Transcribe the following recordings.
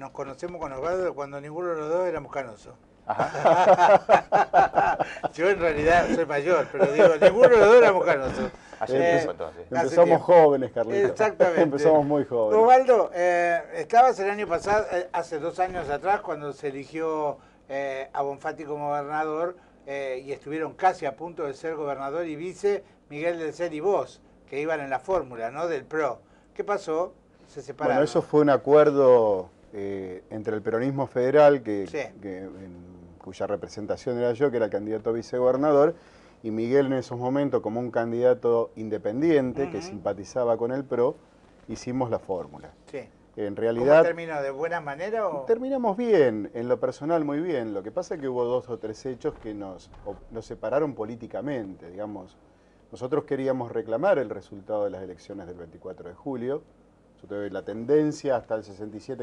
nos conocemos con Osvaldo cuando ninguno de los dos éramos canosos. Yo en realidad soy mayor, pero digo, ninguno de los dos éramos canosos. Empezamos jóvenes, Carlitos. Exactamente. Empezamos muy jóvenes. Osvaldo, estabas el año pasado, hace 2 años atrás, cuando se eligió a Bonfatti como gobernador, y estuvieron casi a punto de ser gobernador y vice Miguel del Cel y vos, que iban en la fórmula, ¿no?, del PRO. ¿Qué pasó? Se separaron. Bueno, eso fue un acuerdo entre el peronismo federal, cuya representación era yo, que era el candidato a vicegobernador, y Miguel en esos momentos, como un candidato independiente que simpatizaba con el PRO, hicimos la fórmula. Sí. En realidad, ¿Cómo terminó? ¿De buena manera o...? Terminamos bien, en lo personal muy bien. Lo que pasa es que hubo 2 o 3 hechos que nos separaron políticamente, digamos. Nosotros queríamos reclamar el resultado de las elecciones del 24 de julio. La tendencia hasta el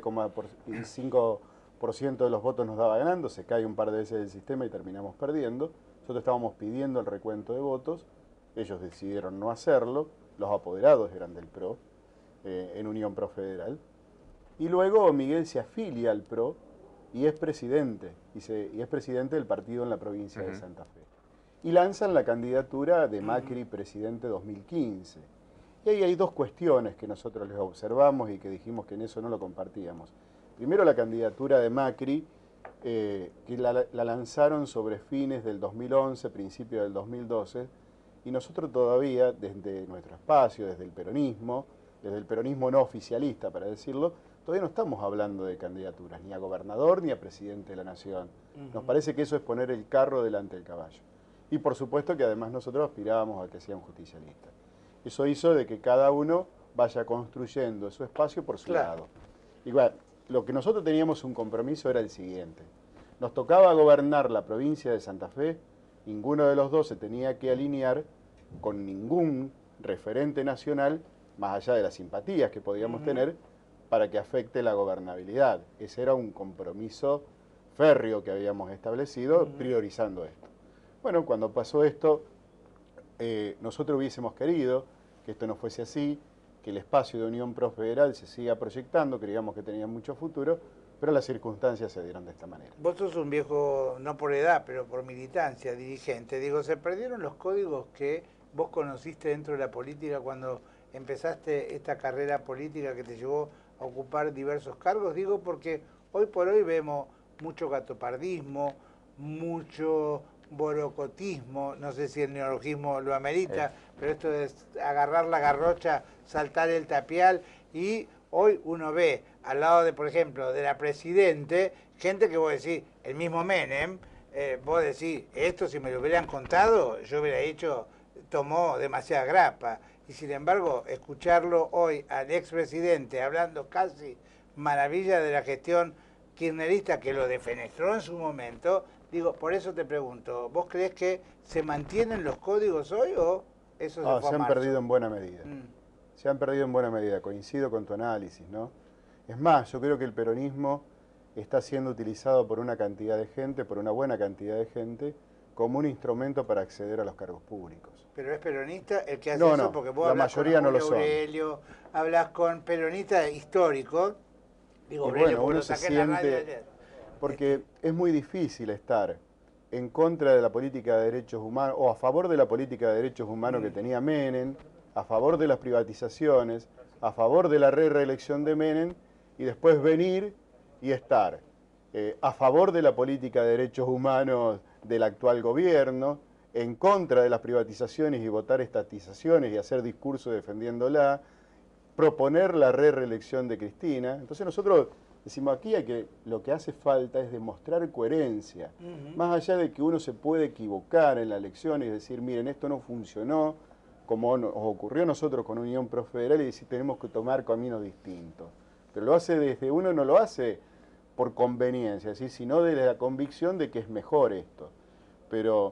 67,5% de los votos nos daba ganando, se cae un par de veces el sistema y terminamos perdiendo. Nosotros estábamos pidiendo el recuento de votos, ellos decidieron no hacerlo, los apoderados eran del PRO, en Unión Pro Federal. Y luego Miguel se afilia al PRO y es presidente, y es presidente del partido en la provincia de Santa Fe. Y lanzan la candidatura de Macri presidente 2015. Y ahí hay 2 cuestiones que nosotros les observamos y que dijimos que en eso no lo compartíamos. Primero, la candidatura de Macri, que la lanzaron sobre fines del 2011, principio del 2012, y nosotros todavía, desde nuestro espacio, desde el peronismo no oficialista, para decirlo, todavía no estamos hablando de candidaturas, ni a gobernador ni a presidente de la nación. Nos parece que eso es poner el carro delante del caballo. Y por supuesto que además nosotros aspirábamos a que sea un justicialista. Eso hizo de que cada uno vaya construyendo su espacio por su lado. Igual, lo que nosotros teníamos un compromiso era el siguiente. Nos tocaba gobernar la provincia de Santa Fe, ninguno de los dos se tenía que alinear con ningún referente nacional, más allá de las simpatías que podíamos tener, para que afecte la gobernabilidad. Ese era un compromiso férreo que habíamos establecido, priorizando esto. Bueno, cuando pasó esto, nosotros hubiésemos querido que esto no fuese así, que el espacio de Unión Pro Federal se siga proyectando, creíamos que tenía mucho futuro, pero las circunstancias se dieron de esta manera. Vos sos un viejo, no por edad, pero por militancia, dirigente. Digo, ¿se perdieron los códigos que vos conociste dentro de la política cuando empezaste esta carrera política que te llevó a ocupar diversos cargos? Digo, porque hoy por hoy vemos mucho gatopardismo, mucho borocotismo, no sé si el neologismo lo amerita, pero esto es agarrar la garrocha, saltar el tapial, y hoy uno ve al lado de, por ejemplo, de la presidente, gente que vos decís, el mismo Menem, vos decís, esto si me lo hubieran contado, yo hubiera dicho, tomó demasiada grapa. Y sin embargo, escucharlo hoy al expresidente hablando casi maravilla de la gestión kirchnerista, que lo defenestró en su momento, digo, por eso te pregunto, ¿vos creés que se mantienen los códigos hoy o eso se han perdido en buena medida? Se han perdido en buena medida, coincido con tu análisis, ¿no? Es más, yo creo que el peronismo está siendo utilizado por una cantidad de gente, por una buena cantidad de gente, como un instrumento para acceder a los cargos públicos. ¿Pero es peronista el que hace eso? No, porque vos la hablas mayoría con no lo son. Aurelio, hablas con peronistas históricos, digo, y Aurelio, bueno, uno lo se saqué en la radio siente, ayer. porque es muy difícil estar en contra de la política de derechos humanos, o a favor de la política de derechos humanos que tenía Menem, a favor de las privatizaciones, a favor de la reelección de Menem, y después venir y estar a favor de la política de derechos humanos del actual gobierno, en contra de las privatizaciones y votar estatizaciones y hacer discurso defendiéndola, proponer la reelección de Cristina. Entonces nosotros decimos aquí lo que hace falta es demostrar coherencia, más allá de que uno se puede equivocar en la elección y decir, miren, esto no funcionó, como nos ocurrió a nosotros con Unión Pro Federal, y decir, tenemos que tomar caminos distintos. Pero lo hace desde uno, no lo hace por conveniencia, ¿sí?, sino desde la convicción de que es mejor esto. Pero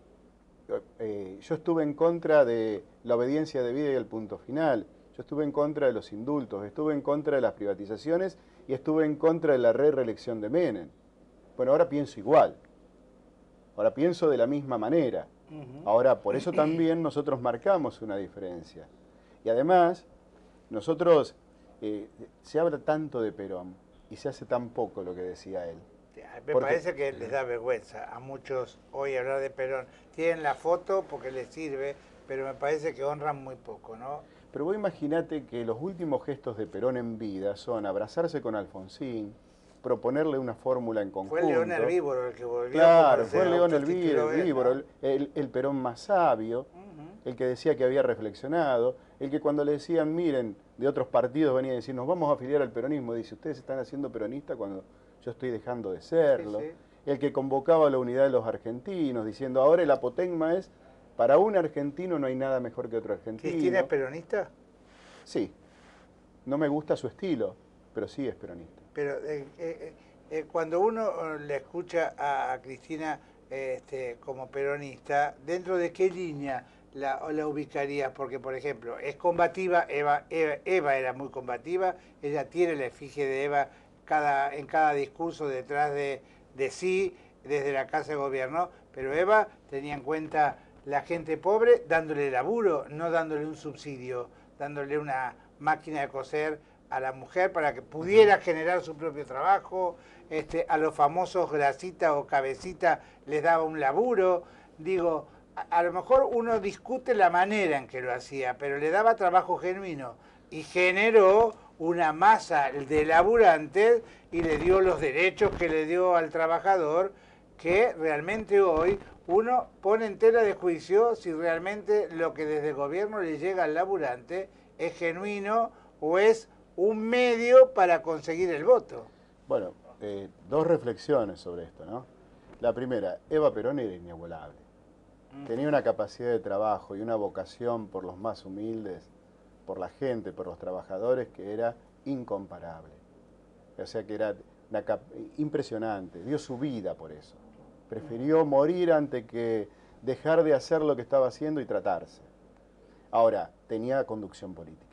yo estuve en contra de la obediencia debida y el punto final. Yo estuve en contra de los indultos, estuve en contra de las privatizaciones y estuve en contra de la reelección de Menem. Bueno, ahora pienso igual. Ahora pienso de la misma manera. Ahora, por eso también nosotros marcamos una diferencia. Y además, nosotros, se habla tanto de Perón, y se hace tan poco lo que decía él. Me parece que les da vergüenza a muchos hoy hablar de Perón. Tienen la foto porque les sirve, pero me parece que honran muy poco, ¿no? Pero vos imaginate que los últimos gestos de Perón en vida son abrazarse con Alfonsín, proponerle una fórmula en conjunto. Fue el león herbívoro el que volvió. Claro, fue el león herbívoro, ¿no? el Perón más sabio, el que decía que había reflexionado, el que cuando le decían, miren, de otros partidos venía a decir, nos vamos a afiliar al peronismo, dice, ustedes están haciendo peronista cuando yo estoy dejando de serlo. Sí, sí. El que convocaba a la unidad de los argentinos, diciendo, ahora el apotegma es, para un argentino no hay nada mejor que otro argentino. ¿Cristina es peronista? Sí. No me gusta su estilo, pero sí es peronista. Pero cuando uno le escucha a Cristina como peronista, ¿dentro de qué línea la ubicarías? Porque, por ejemplo, es combativa, Eva era muy combativa, ella tiene la efigie de Eva en cada discurso detrás de sí, desde la Casa de Gobierno, pero Eva tenía en cuenta la gente pobre dándole laburo, no dándole un subsidio, dándole una máquina de coser a la mujer para que pudiera generar su propio trabajo, a los famosos grasita o cabecita les daba un laburo. Digo, a lo mejor uno discute la manera en que lo hacía, pero le daba trabajo genuino y generó una masa de laburantes y le dio los derechos que le dio al trabajador, que realmente hoy uno pone en tela de juicio si realmente lo que desde el gobierno le llega al laburante es genuino o es un medio para conseguir el voto. Bueno, dos reflexiones sobre esto, ¿no? La primera, Eva Perón era inigualable. Tenía una capacidad de trabajo y una vocación por los más humildes, por la gente, por los trabajadores, que era incomparable. O sea que era impresionante, dio su vida por eso. Prefirió morir antes que dejar de hacer lo que estaba haciendo y tratarse. Ahora, tenía conducción política,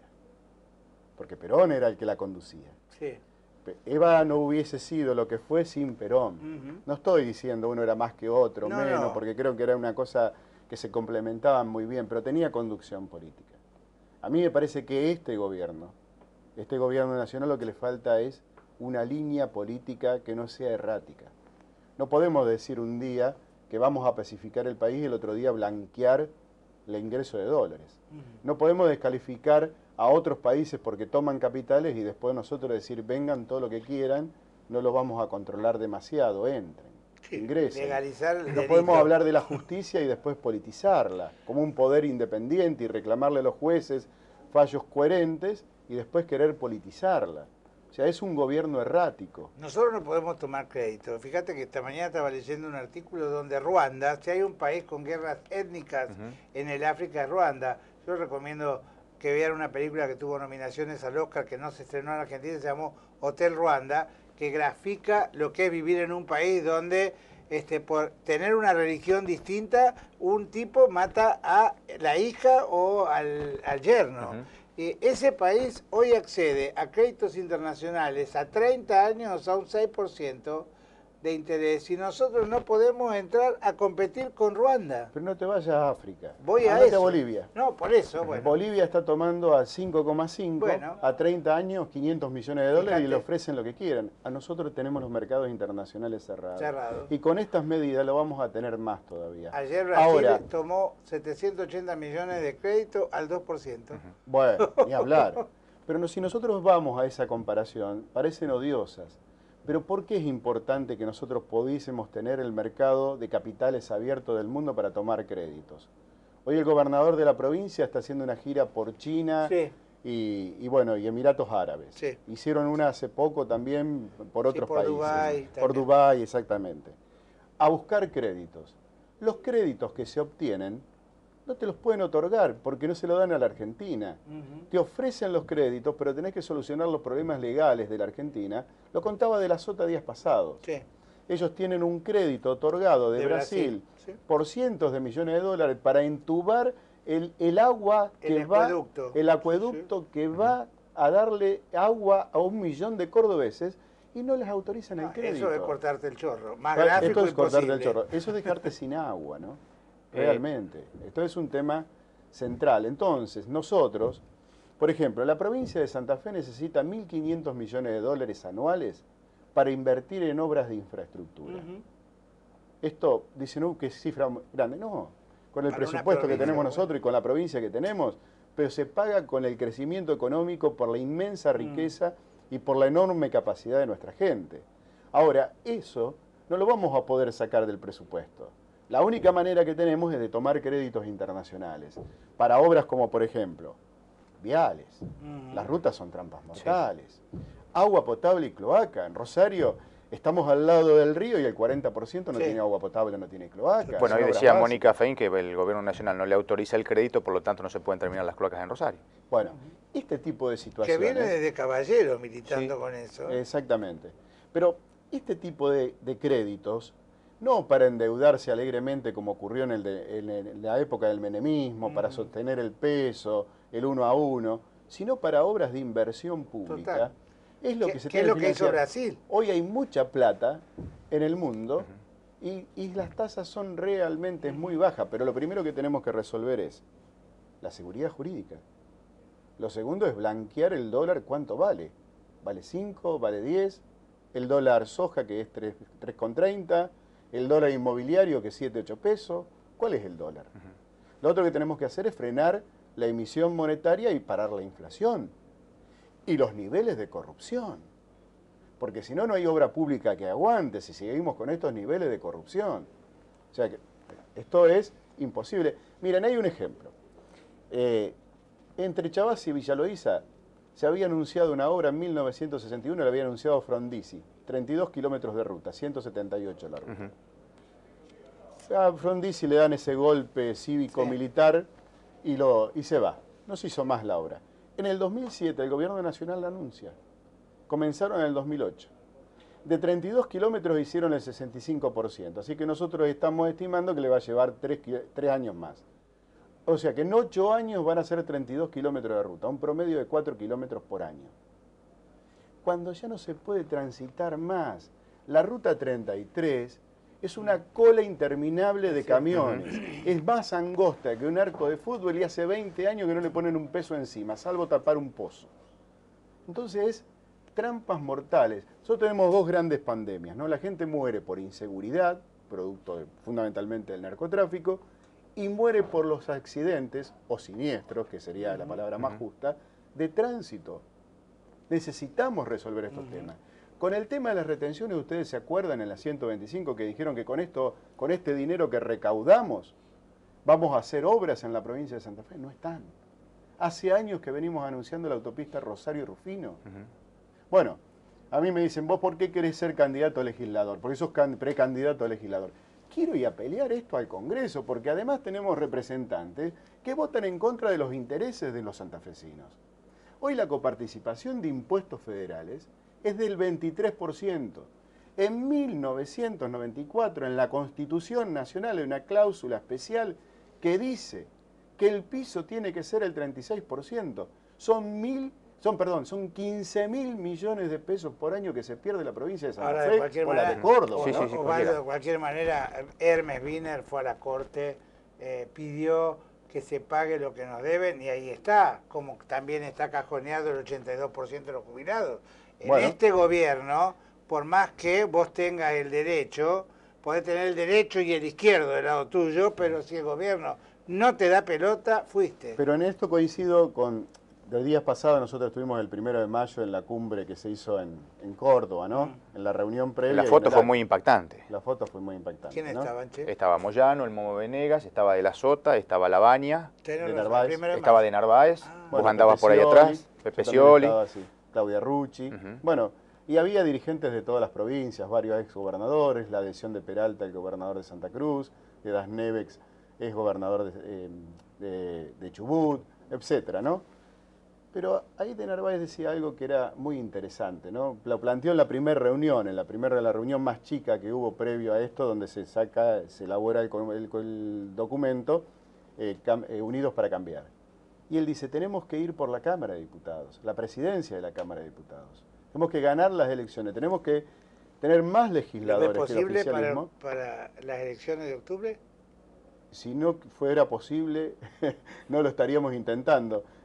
porque Perón era el que la conducía. Sí. Eva no hubiese sido lo que fue sin Perón. No estoy diciendo uno era más que otro, no, menos, porque creo que era una cosa que se complementaban muy bien, pero tenía conducción política. A mí me parece que este gobierno nacional, lo que le falta es una línea política que no sea errática. No podemos decir un día que vamos a pacificar el país y el otro día blanquear el ingreso de dólares. No podemos descalificar a otros países porque toman capitales y después nosotros decir vengan todo lo que quieran, no lo vamos a controlar demasiado, entren, ingresen. Legalizar el no podemos hablar de la justicia y después politizarla como un poder independiente y reclamarle a los jueces fallos coherentes y después querer politizarla. O sea, es un gobierno errático. Nosotros no podemos tomar crédito. Fíjate que esta mañana estaba leyendo un artículo donde Ruanda, si hay un país con guerras étnicas en el África, es Ruanda. Yo recomiendo que vean una película que tuvo nominaciones al Oscar, que no se estrenó en Argentina, se llamó Hotel Ruanda, que grafica lo que es vivir en un país donde por tener una religión distinta, un tipo mata a la hija o al yerno. Ese país hoy accede a créditos internacionales a 30 años a un 6% de interés y nosotros no podemos entrar a competir con Ruanda. Pero no te vayas a África. Voy a eso. A Bolivia. No, por eso, bueno. Bolivia está tomando a 5,5, bueno, a 30 años, 500 millones de dólares y le ofrecen lo que quieran. A nosotros tenemos los mercados internacionales cerrados. Y con estas medidas lo vamos a tener más todavía. Ayer Brasil tomó 780 millones de crédito al 2%. Bueno, ni hablar. Pero si nosotros vamos a esa comparación, parecen odiosas. Pero ¿por qué es importante que nosotros pudiésemos tener el mercado de capitales abierto del mundo para tomar créditos? Hoy el gobernador de la provincia está haciendo una gira por China y Emiratos Árabes. Sí. Hicieron una hace poco también por otros países. Dubái, por Dubái, exactamente. A buscar créditos. Los créditos que se obtienen no te los pueden otorgar porque no se lo dan a la Argentina. Te ofrecen los créditos, pero tenés que solucionar los problemas legales de la Argentina. Lo contaba de la Sota días pasados. Sí. Ellos tienen un crédito otorgado de Brasil por cientos de millones de dólares para entubar el agua que el acueducto que va a darle agua a 1 millón de cordobeses y no les autorizan el crédito. Eso es cortarte el chorro. Más gráfico esto es cortarte el chorro. Eso es dejarte sin agua, ¿no? Realmente. Esto es un tema central. Entonces, nosotros Por ejemplo, la provincia de Santa Fe necesita 1.500 millones de dólares anuales para invertir en obras de infraestructura. Esto, dicen, qué cifra grande. No, con el Para una presupuesto que provincia, tenemos bueno. nosotros y con la provincia que tenemos, pero se paga con el crecimiento económico por la inmensa riqueza y por la enorme capacidad de nuestra gente. Ahora, eso no lo vamos a poder sacar del presupuesto. La única manera que tenemos es de tomar créditos internacionales para obras como, por ejemplo, viales. Las rutas son trampas mortales. Sí. Agua potable y cloaca. En Rosario estamos al lado del río y el 40% no tiene agua potable, no tiene cloaca. Bueno, hoy decía Mónica Fein que el gobierno nacional no le autoriza el crédito, por lo tanto no se pueden terminar las cloacas en Rosario. Bueno, este tipo de situaciones... Que viene desde Caballero militando con eso. Exactamente. Pero este tipo de créditos, no para endeudarse alegremente como ocurrió en la época del menemismo, para sostener el peso, el 1 a 1, sino para obras de inversión pública. Total. Es lo que se tiene que financiar. ¿Qué es lo que hizo Brasil? Hoy hay mucha plata en el mundo y las tasas son realmente muy bajas, pero lo primero que tenemos que resolver es la seguridad jurídica. Lo segundo es blanquear el dólar, ¿cuánto vale? ¿Vale 5? ¿Vale 10? El dólar soja, que es 3,30, el dólar inmobiliario, que es 7, 8 pesos. ¿Cuál es el dólar? Lo otro que tenemos que hacer es frenar la emisión monetaria y parar la inflación. Y los niveles de corrupción. Porque si no, no hay obra pública que aguante si seguimos con estos niveles de corrupción. O sea que esto es imposible. Miren, hay un ejemplo. Entre Chavas y Villa Loíza se había anunciado una obra en 1961, la había anunciado Frondizi. 32 kilómetros de ruta, 178 la ruta. A Frondizi le dan ese golpe cívico-militar y se va. No se hizo más la obra. En el 2007 el gobierno nacional la anuncia. Comenzaron en el 2008. De 32 kilómetros hicieron el 65%. Así que nosotros estamos estimando que le va a llevar 3 años más. O sea que en 8 años van a ser 32 kilómetros de ruta, un promedio de 4 kilómetros por año. Cuando ya no se puede transitar más, la ruta 33 es una cola interminable de camiones. Es más angosta que un arco de fútbol y hace 20 años que no le ponen un peso encima, salvo tapar un pozo. Entonces, trampas mortales. Nosotros tenemos 2 grandes pandemias, ¿no? La gente muere por inseguridad, producto fundamentalmente del narcotráfico, y muere por los accidentes, o siniestros, que sería la palabra más justa, de tránsito. Necesitamos resolver estos temas. Con el tema de las retenciones, ustedes se acuerdan en la 125 que dijeron que con este dinero que recaudamos, vamos a hacer obras en la provincia de Santa Fe. No están. Hace años que venimos anunciando la autopista Rosario-Rufino. Bueno, a mí me dicen, ¿vos por qué querés ser candidato a legislador? Porque sos precandidato a legislador. Quiero ir a pelear esto al Congreso, porque además tenemos representantes que votan en contra de los intereses de los santafesinos. Hoy la coparticipación de impuestos federales es del 23%. En 1994, en la Constitución Nacional, hay una cláusula especial que dice que el piso tiene que ser el 36%. Son 15.000 millones de pesos por año que se pierde la provincia de Santa Fe o la de Córdoba. De cualquier manera, Hermes Wiener fue a la Corte, pidió que se pague lo que nos deben y ahí está, como también está cajoneado el 82% de los jubilados. En este gobierno, por más que vos tengas el derecho, podés tener el derecho y el izquierdo del lado tuyo, pero si el gobierno no te da pelota, fuiste. Pero en esto coincido con... Los días pasados nosotros estuvimos el 1 de mayo en la cumbre que se hizo en Córdoba, ¿no? En la reunión previa. La foto fue muy impactante. La foto fue muy impactante. ¿Quién estaban, Che? Estaba Moyano, el Momo Venegas, estaba De la Sota, estaba Labaña, de Narváez. Estaba de Narváez, vos andabas por ahí atrás, Pepe Scioli, Claudia Rucci. Bueno, y había dirigentes de todas las provincias, varios exgobernadores, la adhesión de Peralta, el gobernador de Santa Cruz, de Das Nevex, ex gobernador de Chubut, etcétera, ¿no? Pero ahí de Narváez decía algo que era muy interesante, ¿no? Lo planteó en la primera reunión, la reunión más chica que hubo previo a esto, donde se elabora el documento Unidos para Cambiar. Y él dice, tenemos que ir por la Cámara de Diputados, la presidencia de la Cámara de Diputados. Tenemos que ganar las elecciones, tenemos que tener más legisladores que el oficialismo. ¿Es posible para las elecciones de octubre? Si no fuera posible, no lo estaríamos intentando.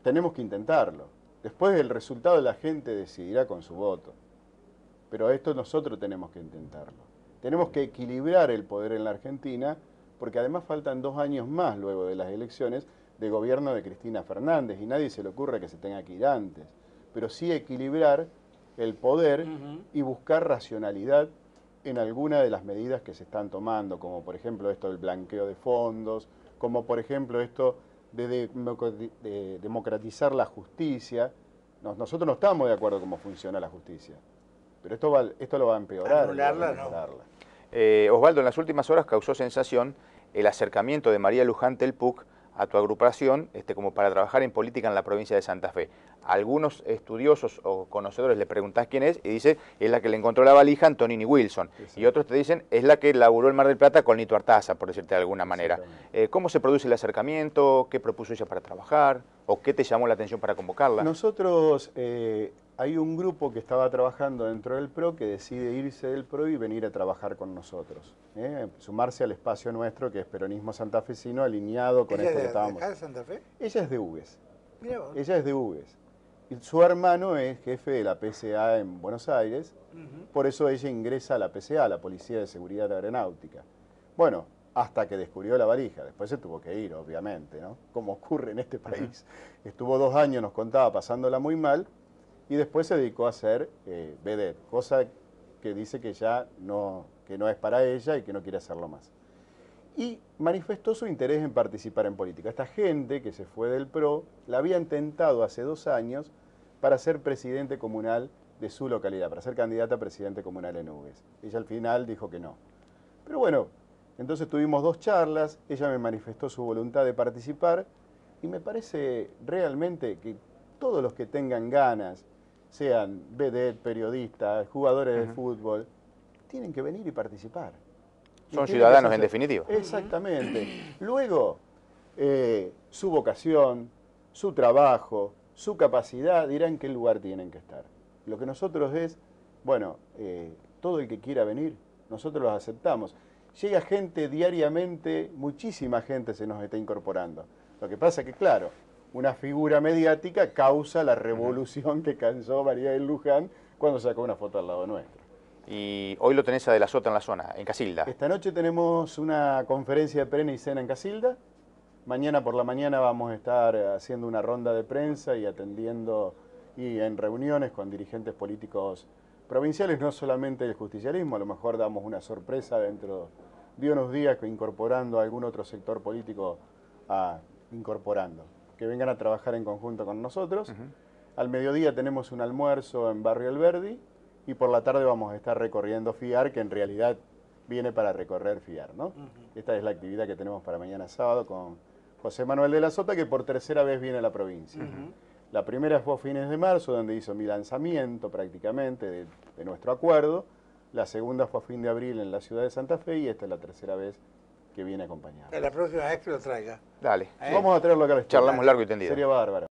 tenemos que intentarlo. Después el resultado la gente decidirá con su voto. Pero esto nosotros tenemos que intentarlo. Tenemos que equilibrar el poder en la Argentina, porque además faltan 2 años más luego de las elecciones de gobierno de Cristina Fernández, y nadie se le ocurre que se tenga que ir antes. Pero sí equilibrar el poder y buscar racionalidad en alguna de las medidas que se están tomando, como por ejemplo esto del blanqueo de fondos, como por ejemplo esto de democratizar la justicia. Nosotros no estamos de acuerdo cómo funciona la justicia, pero esto lo va a empeorar. Anularla, no. Osvaldo, en las últimas horas causó sensación el acercamiento de María Luján Telpuc a tu agrupación como para trabajar en política en la provincia de Santa Fe. Algunos estudiosos o conocedores le preguntás quién es y dice, es la que le encontró la valija a Antonini Wilson. Sí. Y otros te dicen, es la que laburó el Mar del Plata con Nito Artaza, por decirte de alguna manera. ¿Cómo se produce el acercamiento? ¿Qué propuso ella para trabajar? ¿O qué te llamó la atención para convocarla? Nosotros, hay un grupo que estaba trabajando dentro del PRO que decide irse del PRO y venir a trabajar con nosotros. Sumarse al espacio nuestro que es peronismo santafesino, alineado con esto que estábamos. ¿Ella es de Santa Fe? Ella es de Hugues. Mirá vos. Ella es de Hugues. Y su hermano es jefe de la PCA en Buenos Aires, por eso ella ingresa a la PCA, la Policía de Seguridad Aeronáutica. Bueno, hasta que descubrió la valija, después se tuvo que ir, obviamente, ¿no? Como ocurre en este país. Estuvo 2 años, nos contaba, pasándola muy mal, y después se dedicó a ser vedette, cosa que dice que ya no es para ella y que no quiere hacerlo más. Y manifestó su interés en participar en política. Esta gente que se fue del PRO la habían tentado hace 2 años para ser presidente comunal de su localidad, para ser candidata a presidente comunal en Hugues. Ella al final dijo que no. Pero bueno, entonces tuvimos 2 charlas, ella me manifestó su voluntad de participar y me parece realmente que todos los que tengan ganas, sean vedette, periodistas, jugadores de fútbol, tienen que venir y participar. Son ciudadanos en definitiva. Exactamente. Luego, su vocación, su trabajo, su capacidad dirán en qué lugar tienen que estar. Lo que nosotros es, bueno, todo el que quiera venir, nosotros los aceptamos. Llega gente diariamente, muchísima gente se nos está incorporando. Lo que pasa es que, claro, una figura mediática causa la revolución que causó María de Luján cuando sacó una foto al lado nuestro. Y hoy lo tenés a De la Sota en la zona, en Casilda. Esta noche tenemos una conferencia de prensa y cena en Casilda. Mañana por la mañana vamos a estar haciendo una ronda de prensa y atendiendo y en reuniones con dirigentes políticos provinciales, no solamente del justicialismo, a lo mejor damos una sorpresa dentro de unos días incorporando a algún otro sector político que vengan a trabajar en conjunto con nosotros. Al mediodía tenemos un almuerzo en Barrio Alberdi y por la tarde vamos a estar recorriendo FIAR, que en realidad viene para recorrer FIAR, ¿no? Esta es la actividad que tenemos para mañana sábado con José Manuel de la Sota, que por 3ª vez viene a la provincia. La primera fue a fines de marzo, donde hizo mi lanzamiento prácticamente de nuestro acuerdo. La segunda fue a fin de abril en la ciudad de Santa Fe y esta es la 3ª vez que viene acompañado. La próxima vez que lo traiga. Dale. Vamos a traerlo acá al estudio. Charlamos largo y tendido. Sería bárbaro.